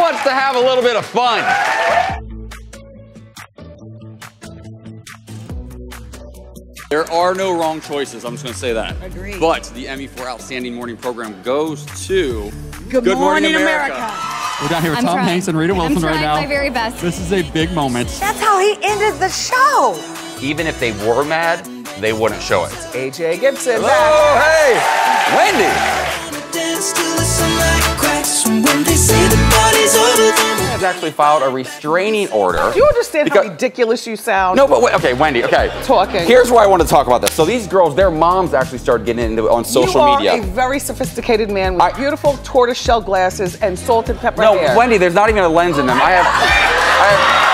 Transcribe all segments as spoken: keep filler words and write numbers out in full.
wants to have a little bit of fun? There are no wrong choices, I'm just gonna say that. Agreed. But the Emmy for Outstanding Morning Program goes to Good, Good Morning, Morning America. America. We're down here with I'm Tom trying. Hanks and Rita Wilson I'm right now. my very best. This is a big moment. That's how he ended the show. Even if they were mad, they wouldn't show it. A J Gibson. Hello, hey, Wendy. Has actually filed a restraining order. Do you understand how ridiculous you sound? No, but wait, okay, Wendy, okay. Talking. Here's why I want to talk about this. So these girls, their moms actually started getting into it on social you media. You are a very sophisticated man with I, beautiful tortoiseshell glasses and salt and pepper no, hair. No, Wendy, there's not even a lens in them. I have, I have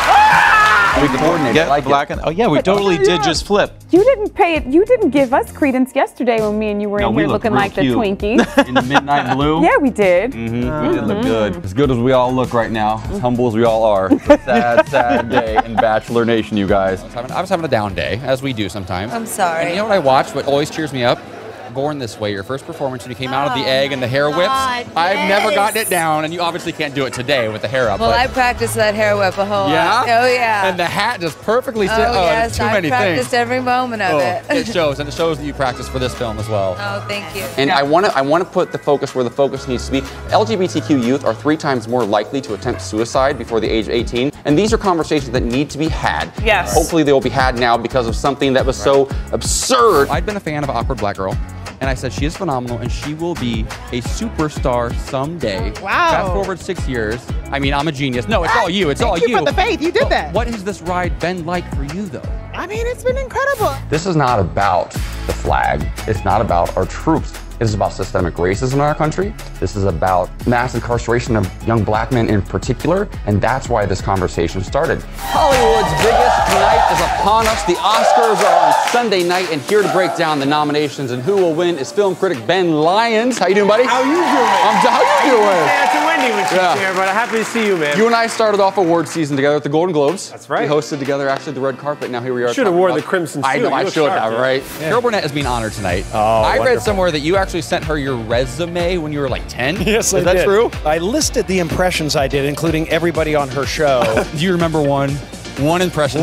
we coordinated. Get like black and, oh yeah, we totally yeah. did just flip. You didn't pay it. You didn't give us credence yesterday when me and you were No, in we here looked looking real like cute. the Twinkies. In the midnight blue. Yeah, we did. Mm-hmm. We did look good. As good as we all look right now, as humble as we all are. It's a sad, sad day in Bachelor Nation, you guys. I was, having, I was having a down day, as we do sometimes. I'm sorry. And you know what I watched? What always cheers me up? Born This Way, your first performance when you came out of the Oh egg and the hair my whips. God, I've yes. never gotten it down, and you obviously can't do it today with the hair up. Well, but I practiced that hair whip a whole yeah? lot. Oh, yeah. And the hat just perfectly Oh, sit. Oh, yes, too I many practiced things. every moment of Oh, it. it shows, and it shows that you practiced for this film as well. Oh, thank you. And I want to I want to put the focus where the focus needs to be. L G B T Q youth are three times more likely to attempt suicide before the age of eighteen, and these are conversations that need to be had. Yes. Hopefully they will be had now because of something that was so absurd. I'd been a fan of Awkward Black Girl, and I said she is phenomenal and she will be a superstar someday. Wow. Fast forward six years. I mean, I'm a genius. No, it's all you. It's Thank all you you. for the faith. You did But that. What has this ride been like for you, though? I mean, it's been incredible. This is not about the flag. It's not about our troops. It is about systemic racism in our country. This is about mass incarceration of young black men in particular, and that's why this conversation started. Hollywood's biggest night is upon us. The Oscars are on Sunday night, and here to break down the nominations and who will win is film critic Ben Lyons. How you doing, buddy? How you doing? I'm, how you doing? Say that to Wendy when she's Yeah. here, but I'm happy to see you, man. You and I started off award season together at the Golden Globes. That's right. We hosted together actually the red carpet. Now here we are. Should have talking wore about- the crimson I suit. know, You I look should sharp, have, yeah. right? Yeah. Carol Burnett is being honored tonight. Oh, I read wonderful. somewhere that you actually sent her your resume when you were like ten. Yes, is I that did. true? I listed the impressions I did, including everybody on her show. Do you remember one? One impression.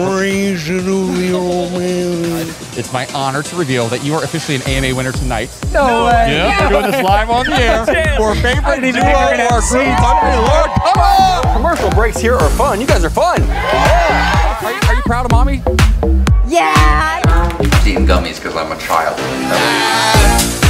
It's my honor to reveal that you are officially an A M A winner tonight. No way. Yeah, we're doing this live on the air. For favorite duo or group country. Lord, come on! Commercial breaks here are fun. You guys are fun. Yeah. Are you, are you proud of mommy? Yeah. Eating gummies because I'm a child.